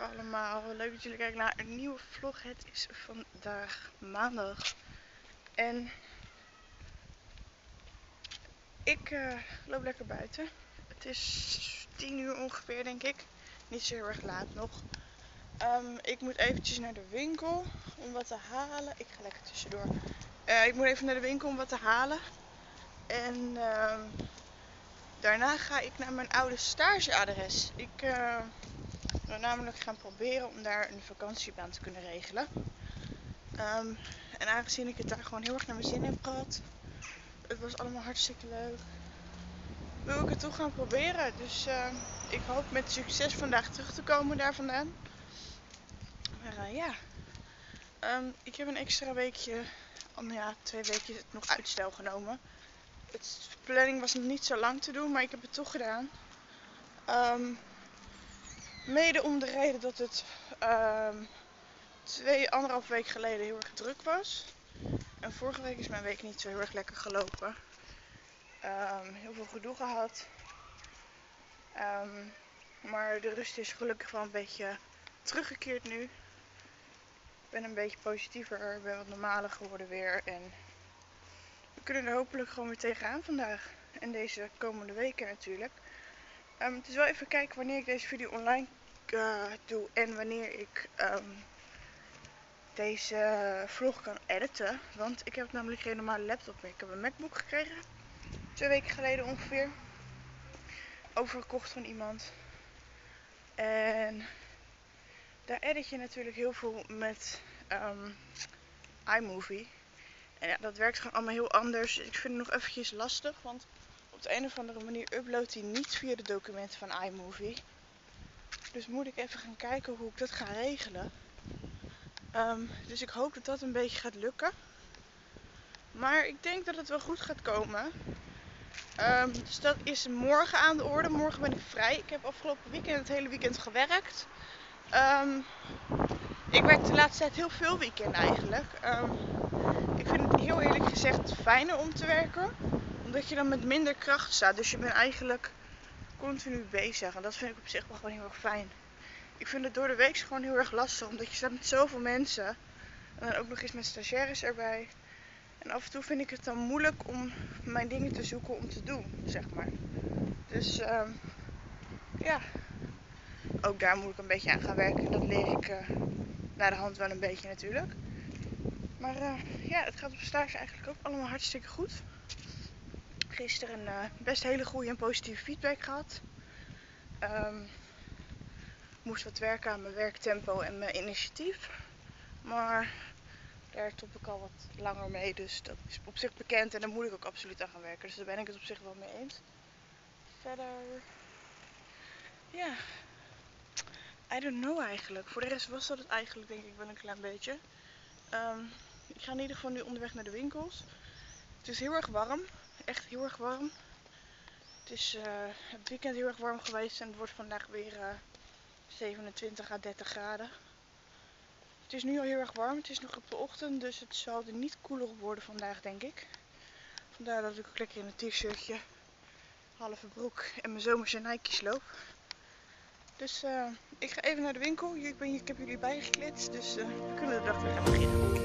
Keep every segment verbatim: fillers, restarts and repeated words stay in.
allemaal, leuk dat jullie kijken naar een nieuwe vlog. Het is vandaag maandag en ik uh, loop lekker buiten. Het is tien uur ongeveer, denk ik, niet zo heel erg laat nog. Um, ik moet eventjes naar de winkel om wat te halen. Ik ga lekker tussendoor. Uh, ik moet even naar de winkel om wat te halen en uh, daarna ga ik naar mijn oude stageadres. Ik uh, wil namelijk gaan proberen om daar een vakantiebaan te kunnen regelen. Um, en aangezien ik het daar gewoon heel erg naar mijn zin heb gehad, het was allemaal hartstikke leuk, wil ik het toch gaan proberen. Dus uh, ik hoop met succes vandaag terug te komen daar vandaan. Maar uh, ja, um, ik heb een extra weekje, oh, ja, twee weken nog uitstel genomen. De planning was nog niet zo lang te doen, maar ik heb het toch gedaan. Um, mede om de reden dat het um, twee, anderhalf week geleden heel erg druk was. En vorige week is mijn week niet zo heel erg lekker gelopen. Um, heel veel gedoe gehad. Um, maar de rust is gelukkig wel een beetje teruggekeerd nu. Ik ben een beetje positiever, ik ben wat normaler geworden weer. En we kunnen er hopelijk gewoon weer tegenaan vandaag. En deze komende weken natuurlijk. Um, het is wel even kijken wanneer ik deze video online uh, doe en wanneer ik um, deze vlog kan editen. Want ik heb namelijk geen normale laptop meer. Ik heb een MacBook gekregen. Twee weken geleden ongeveer. Overgekocht van iemand. En daar edit je natuurlijk heel veel met um, iMovie. En ja, dat werkt gewoon allemaal heel anders. Ik vind het nog eventjes lastig. Want op de een of andere manier uploadt hij niet via de documenten van iMovie. Dus moet ik even gaan kijken hoe ik dat ga regelen. Um, dus ik hoop dat dat een beetje gaat lukken. Maar ik denk dat het wel goed gaat komen. Um, dus dat is morgen aan de orde. Morgen ben ik vrij. Ik heb afgelopen weekend het hele weekend gewerkt. Um, ik werk de laatste tijd heel veel weekend eigenlijk. Um, ik vind het heel eerlijk gezegd fijner om te werken. Omdat je dan met minder kracht staat. Dus je bent eigenlijk continu bezig. En dat vind ik op zich wel gewoon heel erg fijn. Ik vind het door de week gewoon heel erg lastig. Omdat je staat met zoveel mensen. En dan ook nog eens met stagiaires erbij. En af en toe vind ik het dan moeilijk om mijn dingen te zoeken om te doen, zeg maar. Dus um, ja, ook daar moet ik een beetje aan gaan werken. En dat leer ik uh, naar de hand wel een beetje natuurlijk. Maar uh, ja, het gaat op stage eigenlijk ook allemaal hartstikke goed. Gisteren uh, best hele goede en positieve feedback gehad. Um, moest wat werken aan mijn werktempo en mijn initiatief. Maar daar top ik al wat langer mee, dus dat is op zich bekend en daar moet ik ook absoluut aan gaan werken. Dus daar ben ik het op zich wel mee eens. Verder, ja, I don't know eigenlijk. Voor de rest was dat het eigenlijk denk ik wel een klein beetje. Um, ik ga in ieder geval nu onderweg naar de winkels. Het is heel erg warm, echt heel erg warm. Het is uh, het weekend heel erg warm geweest en het wordt vandaag weer uh, zevenentwintig à dertig graden. Het is nu al heel erg warm, het is nog op de ochtend, dus het zal er niet koeler worden vandaag denk ik. Vandaar dat ik ook lekker in een t-shirtje, halve broek en mijn zomerse Nike's loop. Dus uh, ik ga even naar de winkel, ik, ben, ik heb jullie bijgekletst, dus uh, we kunnen de dag weer gaan beginnen.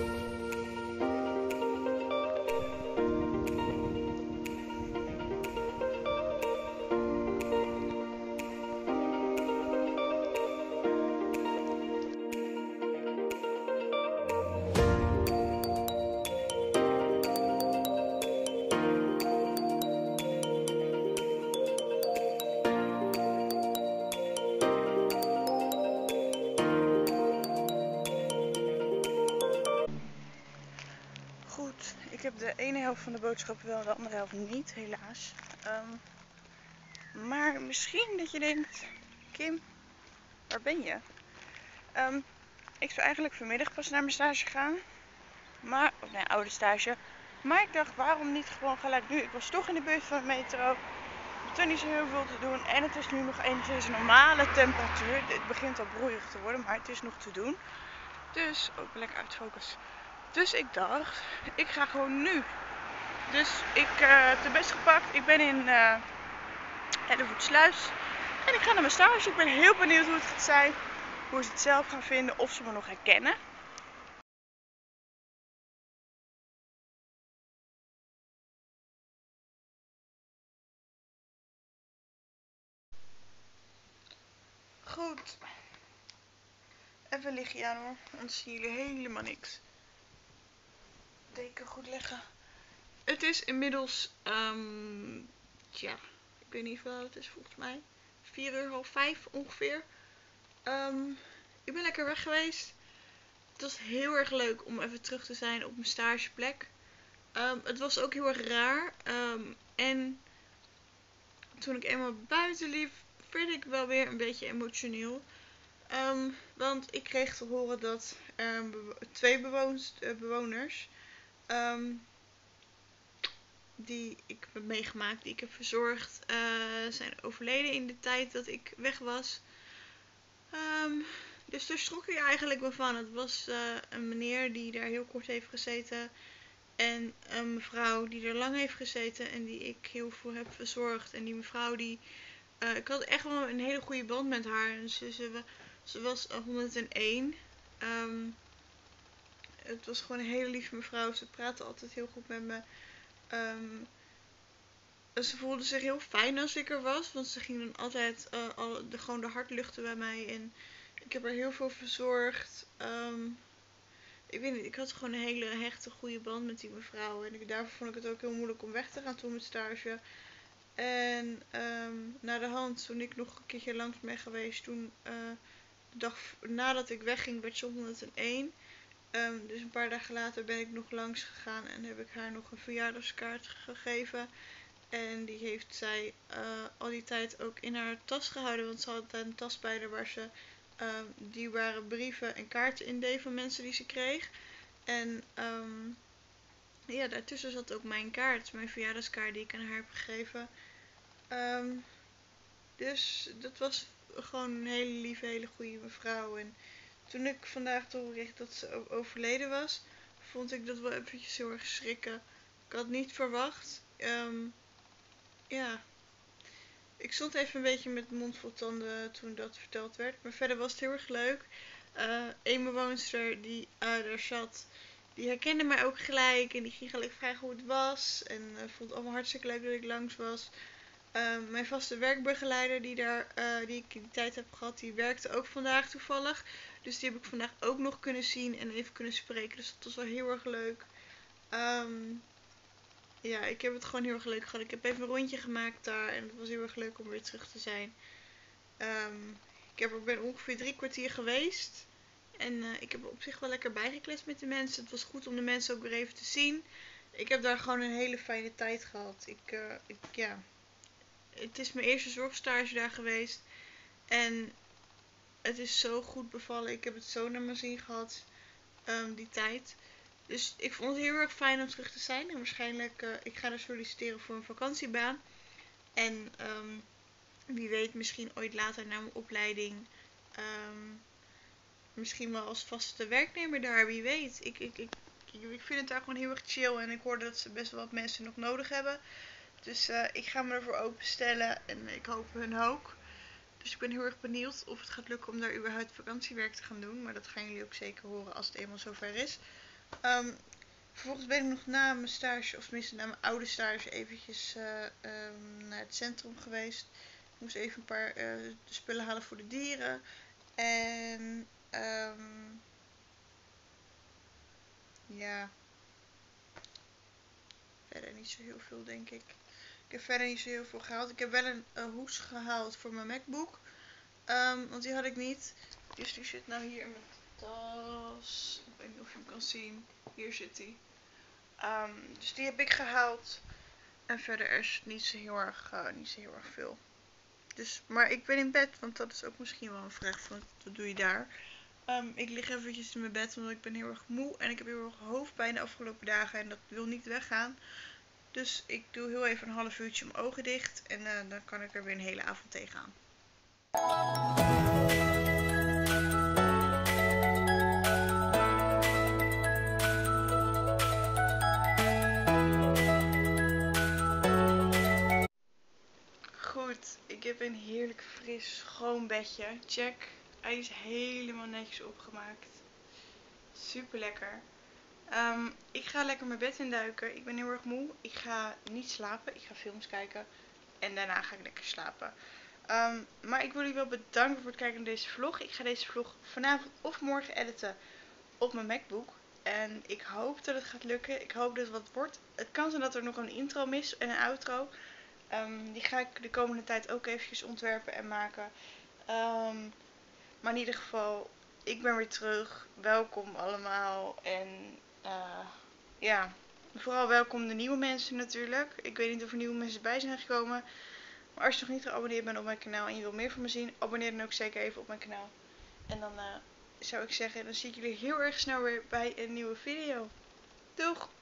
Ik heb de ene helft van de boodschappen wel, de andere helft niet, helaas. Um, maar misschien dat je denkt, Kim, waar ben je? Um, ik zou eigenlijk vanmiddag pas naar mijn stage gaan. Maar, of nee, oude stage. Maar ik dacht, waarom niet gewoon gelijk nu? Ik was toch in de buurt van de metro. Ik heb er niet zo heel veel te doen. En het is nu nog enigszins normale temperatuur. Het begint al broeierig te worden, maar het is nog te doen. Dus, ook lekker uit focus. Dus ik dacht, ik ga gewoon nu. Dus ik uh, heb de best gepakt. Ik ben in uh, Hellevoetsluis. En ik ga naar mijn stage. Ik ben heel benieuwd hoe het gaat zijn. hoe ze het zelf gaan vinden, of ze me nog herkennen. Goed. Even liggen aan hoor, anders zien jullie helemaal niks. Deken goed leggen. Het is inmiddels, um, tja, ik weet niet veel het is volgens mij. vier uur, half vijf ongeveer. Um, ik ben lekker weg geweest. Het was heel erg leuk om even terug te zijn op mijn stageplek. Um, het was ook heel erg raar. Um, en toen ik eenmaal buiten liep, werd ik wel weer een beetje emotioneel. Um, want ik kreeg te horen dat um, bewo twee bewoners, uh, bewoners um, die ik heb meegemaakt, die ik heb verzorgd, uh, zijn overleden in de tijd dat ik weg was. Um, dus daar schrok ik eigenlijk wel van. Het was uh, een meneer die daar heel kort heeft gezeten. En een mevrouw die er lang heeft gezeten en die ik heel veel heb verzorgd. En die mevrouw die... Uh, ik had echt wel een hele goede band met haar. En ze, ze, ze was honderdéén. Um, het was gewoon een hele lieve mevrouw. Ze praatte altijd heel goed met me. Um, ze voelde zich heel fijn als ik er was. Want ze ging dan altijd uh, al de, gewoon de hart luchten bij mij. En ik heb haar heel veel verzorgd. Um, ik weet niet, ik had gewoon een hele hechte, goede band met die mevrouw. En ik, daarvoor vond ik het ook heel moeilijk om weg te gaan toen met stage. En um, na de hand, toen ik nog een keertje langs ben geweest, toen uh, de dag nadat ik wegging werd ze honderdéén. Um, dus een paar dagen later ben ik nog langs gegaan en heb ik haar nog een verjaardagskaart gegeven. En die heeft zij uh, al die tijd ook in haar tas gehouden, want ze had een tas bij haar waar ze uh, dierbare brieven en kaarten in deed van mensen die ze kreeg. En um, ja, daartussen zat ook mijn kaart, mijn verjaardagskaart die ik aan haar heb gegeven. Um, dus dat was gewoon een hele lieve, hele goede mevrouw. En toen ik vandaag te horen kreeg dat ze overleden was, vond ik dat wel eventjes heel erg schrikken. Ik had niet verwacht. Um, ja, ik stond even een beetje met mond vol tanden toen dat verteld werd. Maar verder was het heel erg leuk. Uh, een bewoonster die uh, daar zat, die herkende mij ook gelijk. En die ging gelijk vragen hoe het was. En uh, vond het allemaal hartstikke leuk dat ik langs was. Uh, mijn vaste werkbegeleider die, daar, uh, die ik die tijd heb gehad, die werkte ook vandaag toevallig. Dus die heb ik vandaag ook nog kunnen zien en even kunnen spreken. Dus dat was wel heel erg leuk. Um, ja, ik heb het gewoon heel erg leuk gehad. Ik heb even een rondje gemaakt daar en het was heel erg leuk om weer terug te zijn. Um, ik heb er ben ongeveer drie kwartier geweest. En uh, ik heb er op zich wel lekker bijgekletst met de mensen. Het was goed om de mensen ook weer even te zien. Ik heb daar gewoon een hele fijne tijd gehad. Ik, uh, ik ja... Het is mijn eerste zorgstage daar geweest. En het is zo goed bevallen. Ik heb het zo naar mijn zin gehad. Um, die tijd. Dus ik vond het heel erg fijn om terug te zijn. En waarschijnlijk, uh, ik ga er solliciteren voor een vakantiebaan. En um, wie weet misschien ooit later na mijn opleiding. Um, misschien wel als vaste werknemer daar. Wie weet. Ik, ik, ik, ik vind het daar gewoon heel erg chill. En ik hoorde dat ze best wel wat mensen nog nodig hebben. Dus uh, ik ga me ervoor openstellen en ik hoop hun ook. Dus ik ben heel erg benieuwd of het gaat lukken om daar überhaupt vakantiewerk te gaan doen. Maar dat gaan jullie ook zeker horen als het eenmaal zover is. Um, vervolgens ben ik nog na mijn stage, of tenminste na mijn oude stage, eventjes uh, um, naar het centrum geweest. Ik moest even een paar uh, spullen halen voor de dieren. En um, ja, verder niet zo heel veel denk ik. Ik heb verder niet zo heel veel gehaald. Ik heb wel een uh, hoes gehaald voor mijn MacBook. Um, want die had ik niet. Dus die zit nou hier in mijn tas. Ik weet niet of je hem kan zien. Hier zit hij. Um, dus die heb ik gehaald. En verder is het niet zo heel erg, uh, niet zo heel erg veel. Dus, maar ik ben in bed. Want dat is ook misschien wel een vraag van wat doe je daar. Um, ik lig eventjes in mijn bed. Omdat ik ben heel erg moe. En ik heb heel erg hoofdpijn de afgelopen dagen. En dat wil niet weggaan. Dus ik doe heel even een half uurtje mijn ogen dicht. En uh, dan kan ik er weer een hele avond tegenaan. Goed, ik heb een heerlijk fris schoon bedje. Check. Hij is helemaal netjes opgemaakt. Super lekker. Um, ik ga lekker mijn bed induiken. Ik ben heel erg moe. Ik ga niet slapen. Ik ga films kijken. En daarna ga ik lekker slapen. Um, maar ik wil jullie wel bedanken voor het kijken naar deze vlog. Ik ga deze vlog vanavond of morgen editen op mijn MacBook. En ik hoop dat het gaat lukken. Ik hoop dat het wat wordt. Het kan zijn dat er nog een intro mis en een outro. Um, die ga ik de komende tijd ook eventjes ontwerpen en maken. Um, maar in ieder geval, ik ben weer terug. Welkom allemaal. En uh, ja, vooral welkom de nieuwe mensen natuurlijk. Ik weet niet of er nieuwe mensen bij zijn gekomen. Maar als je nog niet geabonneerd bent op mijn kanaal en je wil meer van me zien, abonneer dan ook zeker even op mijn kanaal. En dan uh, zou ik zeggen, dan zie ik jullie heel erg snel weer bij een nieuwe video. Doeg!